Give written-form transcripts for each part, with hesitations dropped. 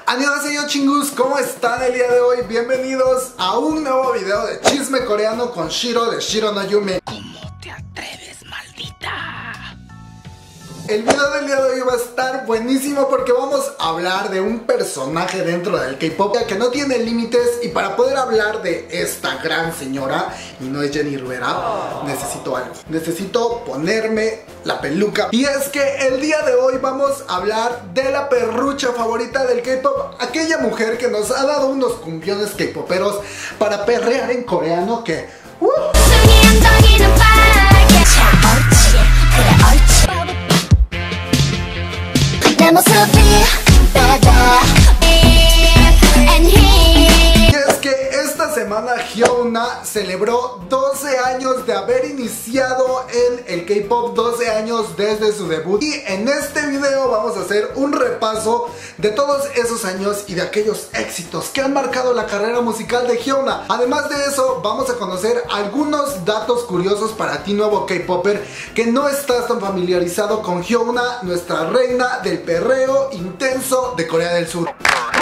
Annyeonghaseyo chingus, ¿cómo están el día de hoy? Bienvenidos a un nuevo video de chisme coreano con Shiro de Shiro no Yume. ¿Cómo te atreves, maldita? El video del día de hoy va a estar buenísimo porque vamos a hablar de un personaje dentro del K-pop que no tiene límites, y para poder hablar de esta gran señora, y no es Jenni Rivera, necesito algo. Necesito ponerme la peluca. Y es que el día de hoy vamos a hablar de la perrucha favorita del K-pop, aquella mujer que nos ha dado unos cumbiones K-poperos para perrear en coreano que... semana Hyuna celebró 12 años de haber iniciado en el K-pop, 12 años desde su debut, y en este video vamos a hacer un repaso de todos esos años y de aquellos éxitos que han marcado la carrera musical de Hyuna. Además de eso, vamos a conocer algunos datos curiosos para ti, nuevo K-popper, que no estás tan familiarizado con Hyuna, nuestra reina del perreo intenso de Corea del Sur.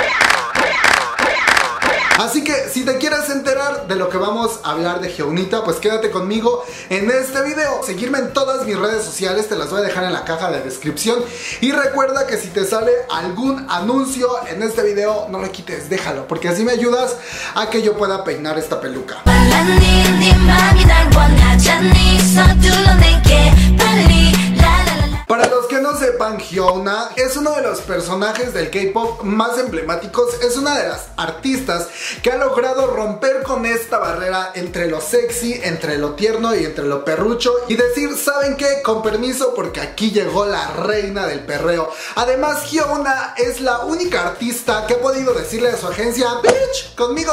Así que si te quieres enterar de lo que vamos a hablar de Hyunita, pues quédate conmigo en este video. Seguirme en todas mis redes sociales, te las voy a dejar en la caja de descripción. Y recuerda que si te sale algún anuncio en este video, no lo quites, déjalo, porque así me ayudas a que yo pueda peinar esta peluca. Para los que no sepan, Hyuna es uno de los personajes del K-pop más emblemáticos. Es una de las artistas que ha logrado romper con esta barrera entre lo sexy, entre lo tierno y entre lo perrucho, y decir, ¿saben qué? Con permiso, porque aquí llegó la reina del perreo. Además, Hyuna es la única artista que ha podido decirle a su agencia, bitch, conmigo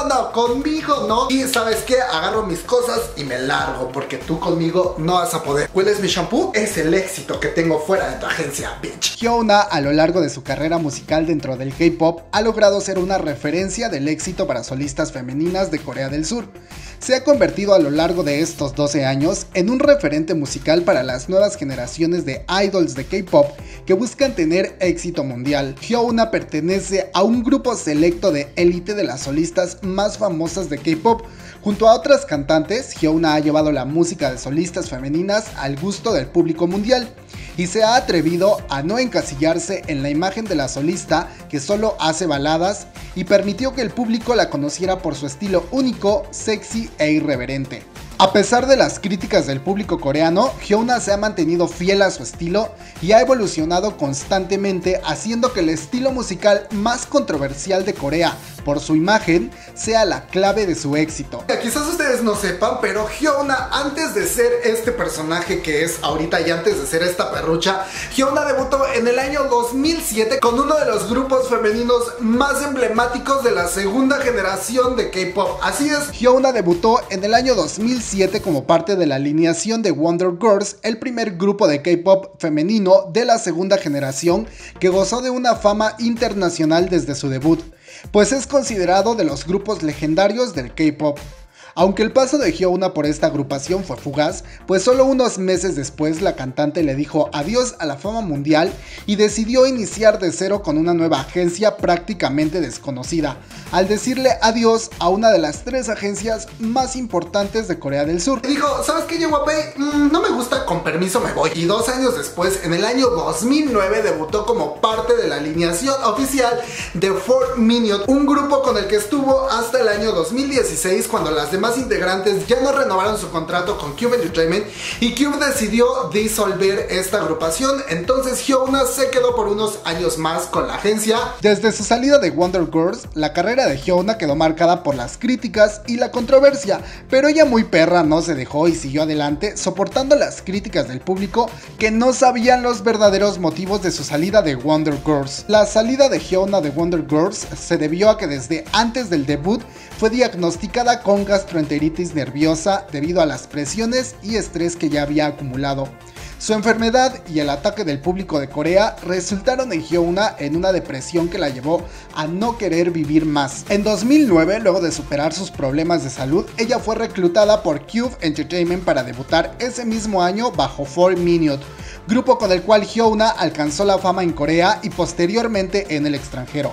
no. Y ¿sabes qué? Agarro mis cosas y me largo, porque tú conmigo no vas a poder. ¿Hueles mi shampoo? Es el éxito que tengo fuera de tu agencia, bitch. Hyuna, a lo largo de su carrera musical dentro del K-pop, ha logrado ser una referencia del éxito para solistas femeninas de Corea del Sur. Se ha convertido a lo largo de estos 12 años en un referente musical para las nuevas generaciones de idols de K-pop que buscan tener éxito mundial. Hyuna pertenece a un grupo selecto de élite de las solistas más famosas de K-pop. Junto a otras cantantes, Hyuna ha llevado la música de solistas femeninas al gusto del público mundial, y se ha atrevido a no encasillarse en la imagen de la solista que solo hace baladas, y permitió que el público la conociera por su estilo único, sexy e irreverente. A pesar de las críticas del público coreano, Hyuna se ha mantenido fiel a su estilo y ha evolucionado constantemente, haciendo que el estilo musical más controversial de Corea por su imagen sea la clave de su éxito. Quizás ustedes no sepan, pero Hyuna, antes de ser este personaje que es ahorita y antes de ser esta perrucha, Hyuna debutó en el año 2007 con uno de los grupos femeninos más emblemáticos de la segunda generación de K-pop. Así es, Hyuna debutó en el año 2007 como parte de la alineación de Wonder Girls, el primer grupo de K-pop femenino de la segunda generación que gozó de una fama internacional desde su debut, pues es considerado de los grupos legendarios del K-pop. Aunque el paso de Hyuna por esta agrupación fue fugaz, pues solo unos meses después la cantante le dijo adiós a la fama mundial y decidió iniciar de cero con una nueva agencia prácticamente desconocida, al decirle adiós a una de las 3 agencias más importantes de Corea del Sur. Dijo, ¿sabes qué, Yeguapey? No me gusta, con permiso me voy. Y 2 años después, en el año 2009, debutó como parte de la alineación oficial de 4Minute, un grupo con el que estuvo hasta el año 2016, cuando las demás integrantes ya no renovaron su contrato con Cube Entertainment y Cube decidió disolver esta agrupación. Entonces Hyuna se quedó por unos años más con la agencia. Desde su salida de Wonder Girls, la carrera de Hyuna quedó marcada por las críticas y la controversia, pero ella, muy perra, no se dejó y siguió adelante, soportando las críticas del público que no sabían los verdaderos motivos de su salida de Wonder Girls. La salida de Hyuna de Wonder Girls se debió a que desde antes del debut fue diagnosticada con gastroenteritis nerviosa debido a las presiones y estrés que ya había acumulado. Su enfermedad y el ataque del público de Corea resultaron en Hyuna en una depresión que la llevó a no querer vivir más. En 2009, luego de superar sus problemas de salud, ella fue reclutada por Cube Entertainment para debutar ese mismo año bajo 4Minute, grupo con el cual Hyuna alcanzó la fama en Corea y posteriormente en el extranjero.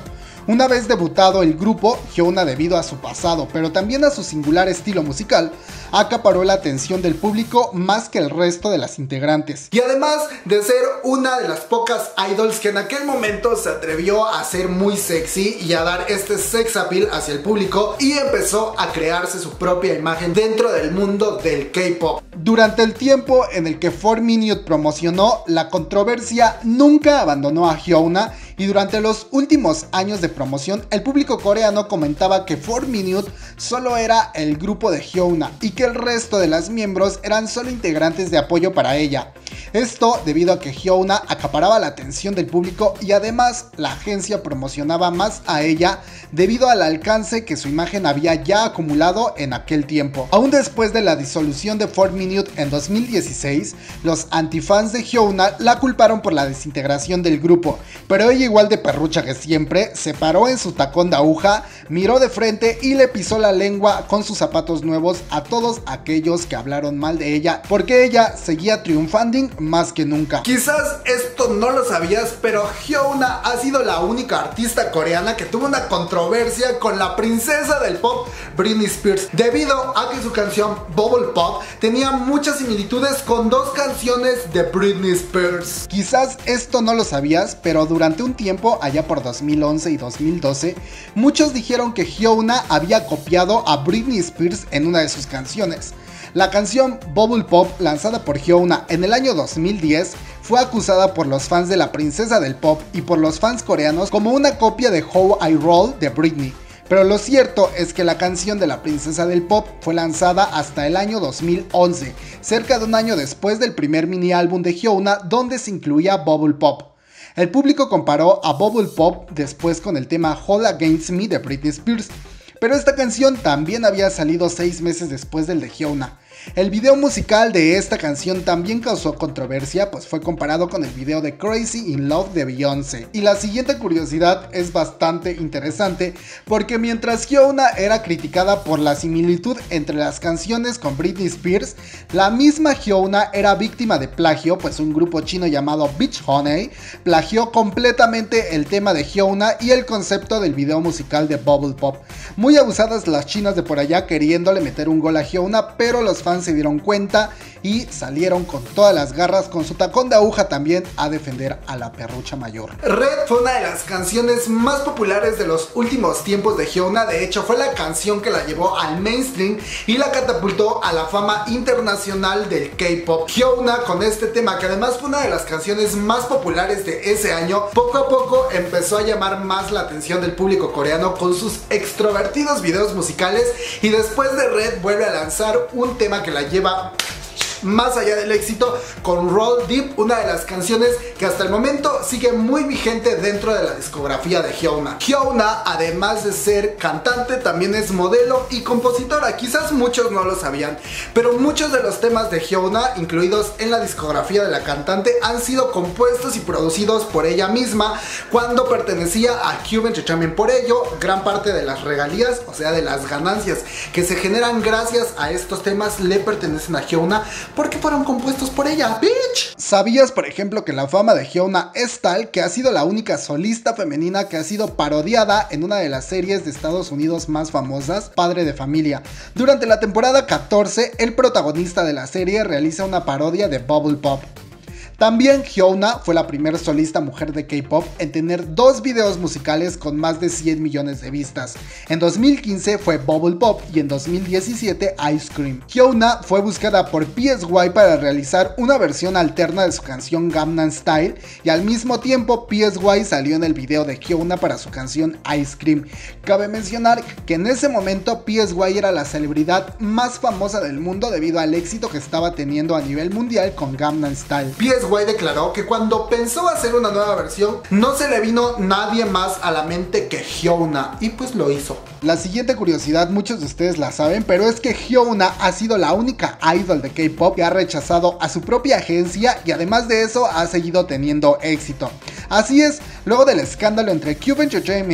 Una vez debutado el grupo, Hyuna, debido a su pasado, pero también a su singular estilo musical, acaparó la atención del público más que el resto de las integrantes. Y además de ser una de las pocas idols que en aquel momento se atrevió a ser muy sexy y a dar este sex appeal hacia el público, y empezó a crearse su propia imagen dentro del mundo del K-pop. Durante el tiempo en el que 4Minute promocionó, la controversia nunca abandonó a Hyuna, y durante los últimos años de promoción, el público coreano comentaba que 4Minute solo era el grupo de Hyuna y que el resto de las miembros eran solo integrantes de apoyo para ella. Esto debido a que Hyuna acaparaba la atención del público y además la agencia promocionaba más a ella debido al alcance que su imagen había ya acumulado en aquel tiempo. Aún después de la disolución de 4Minute en 2016, los antifans de Hyuna la culparon por la desintegración del grupo, pero ella, igual de perrucha que siempre, se paró en su tacón de aguja, miró de frente y le pisó la lengua con sus zapatos nuevos a todos aquellos que hablaron mal de ella, porque ella seguía triunfando más que nunca. Quizás esto no lo sabías, pero Hyuna ha sido la única artista coreana que tuvo una controversia con la princesa del pop, Britney Spears, debido a que su canción Bubble Pop tenía muchas similitudes con dos canciones de Britney Spears. Quizás esto no lo sabías, pero durante un tiempo, allá por 2011 y 2012, muchos dijeron que Hyuna había copiado a Britney Spears en una de sus canciones. La canción Bubble Pop, lanzada por Hyuna en el año 2010, fue acusada por los fans de la princesa del pop y por los fans coreanos como una copia de How I Roll de Britney. Pero lo cierto es que la canción de la princesa del pop fue lanzada hasta el año 2011, cerca de un año después del primer mini álbum de Hyuna donde se incluía Bubble Pop. El público comparó a Bubble Pop después con el tema Hold Against Me de Britney Spears, pero esta canción también había salido 6 meses después del de Hyuna. El video musical de esta canción también causó controversia, pues fue comparado con el video de Crazy in Love de Beyoncé. Y la siguiente curiosidad es bastante interesante, porque mientras Hyuna era criticada por la similitud entre las canciones con Britney Spears, la misma Hyuna era víctima de plagio, pues un grupo chino llamado Beach Honey plagió completamente el tema de Hyuna y el concepto del video musical de Bubble Pop. Muy abusadas las chinas de por allá queriéndole meter un gol a Hyuna, pero los fans se dieron cuenta y salieron con todas las garras, con su tacón de aguja también, a defender a la perrucha mayor. Red fue una de las canciones más populares de los últimos tiempos de Hyuna. De hecho, fue la canción que la llevó al mainstream y la catapultó a la fama internacional del K-pop. Hyuna, con este tema, que además fue una de las canciones más populares de ese año, poco a poco empezó a llamar más la atención del público coreano con sus extrovertidos videos musicales, y después de Red vuelve a lanzar un tema que la lleva más allá del éxito con Roll Deep, una de las canciones que hasta el momento sigue muy vigente dentro de la discografía de Hyuna. Hyuna, además de ser cantante, también es modelo y compositora. Quizás muchos no lo sabían, pero muchos de los temas de Hyuna incluidos en la discografía de la cantante han sido compuestos y producidos por ella misma cuando pertenecía a Cube Entertainment. Por ello, gran parte de las regalías, o sea de las ganancias que se generan gracias a estos temas, le pertenecen a Hyuna, porque fueron compuestos por ella, bitch. ¿Sabías, por ejemplo, que la fama de Hyuna es tal que ha sido la única solista femenina que ha sido parodiada en una de las series de Estados Unidos más famosas, Padre de Familia? Durante la temporada 14, el protagonista de la serie realiza una parodia de Bubble Pop. También Hyuna fue la primera solista mujer de K-pop en tener 2 videos musicales con más de 100 millones de vistas. En 2015 fue Bubble Pop y en 2017 Ice Cream. Hyuna fue buscada por PSY para realizar una versión alterna de su canción Gangnam Style, y al mismo tiempo PSY salió en el video de Hyuna para su canción Ice Cream. Cabe mencionar que en ese momento PSY era la celebridad más famosa del mundo debido al éxito que estaba teniendo a nivel mundial con Gangnam Style. PSY declaró que cuando pensó hacer una nueva versión no se le vino nadie más a la mente que Hyuna, y pues lo hizo. La siguiente curiosidad muchos de ustedes la saben, pero es que Hyuna ha sido la única idol de K-pop que ha rechazado a su propia agencia, y además de eso ha seguido teniendo éxito. Así es, luego del escándalo entre Cube Entertainment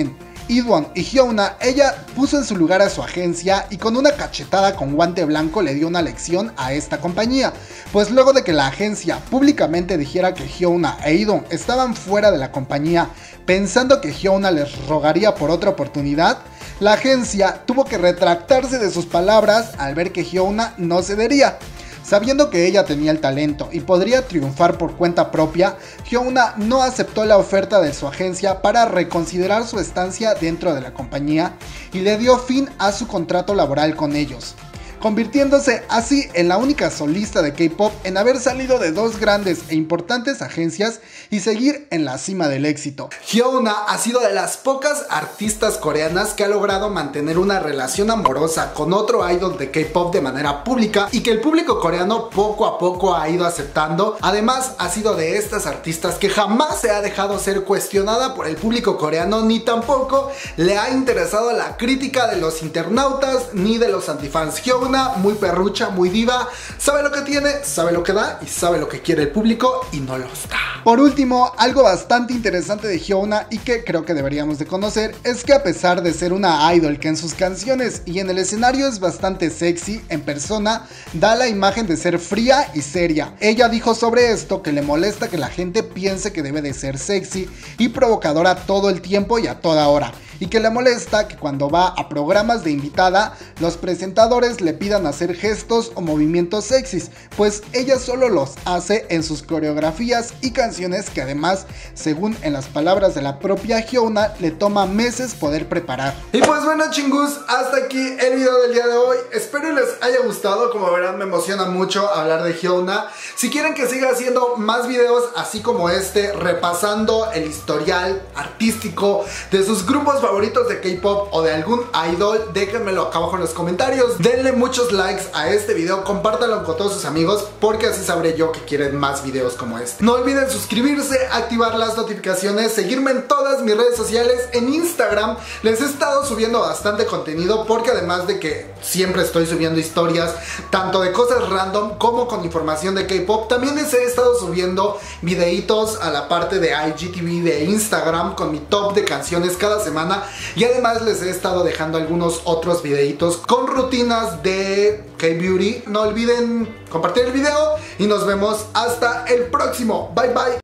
Iwon y Hyuna, ella puso en su lugar a su agencia y con una cachetada con guante blanco le dio una lección a esta compañía, pues luego de que la agencia públicamente dijera que Hyuna e Iwon estaban fuera de la compañía pensando que Hyuna les rogaría por otra oportunidad, la agencia tuvo que retractarse de sus palabras al ver que Hyuna no cedería. Sabiendo que ella tenía el talento y podría triunfar por cuenta propia, Hyuna no aceptó la oferta de su agencia para reconsiderar su estancia dentro de la compañía y le dio fin a su contrato laboral con ellos, convirtiéndose así en la única solista de K-pop en haber salido de dos grandes e importantes agencias y seguir en la cima del éxito. Hyuna ha sido de las pocas artistas coreanas que ha logrado mantener una relación amorosa con otro idol de K-pop de manera pública y que el público coreano poco a poco ha ido aceptando. Además, ha sido de estas artistas que jamás se ha dejado ser cuestionada por el público coreano, ni tampoco le ha interesado la crítica de los internautas ni de los antifans. Hyuna, muy perrucha, muy diva, sabe lo que tiene, sabe lo que da y sabe lo que quiere el público y no los da. Por último, algo bastante interesante de Hyuna y que creo que deberíamos de conocer es que a pesar de ser una idol que en sus canciones y en el escenario es bastante sexy, en persona da la imagen de ser fría y seria. Ella dijo sobre esto que le molesta que la gente piense que debe de ser sexy y provocadora todo el tiempo y a toda hora, y que le molesta que cuando va a programas de invitada los presentadores le pidan hacer gestos o movimientos sexys, pues ella solo los hace en sus coreografías y canciones que además, según en las palabras de la propia Hyuna, le toma meses poder preparar. Y pues bueno, chingus, hasta aquí el video del día de hoy. Espero les haya gustado. Como verán, me emociona mucho hablar de Hyuna. Si quieren que siga haciendo más videos así como este, repasando el historial artístico de sus grupos favoritos de K-pop o de algún idol, déjenmelo acá abajo en los comentarios. Denle muchos likes a este video, compártanlo con todos sus amigos, porque así sabré yo que quieren más videos como este. No olviden suscribirse, activar las notificaciones, seguirme en todas mis redes sociales. En Instagram les he estado subiendo bastante contenido, porque además de que siempre estoy subiendo historias tanto de cosas random como con información de K-pop, también les he estado subiendo videitos a la parte de IGTV de Instagram con mi top de canciones cada semana, y además les he estado dejando algunos otros videitos con rutinas de K-Beauty. No olviden compartir el video y nos vemos hasta el próximo. Bye bye.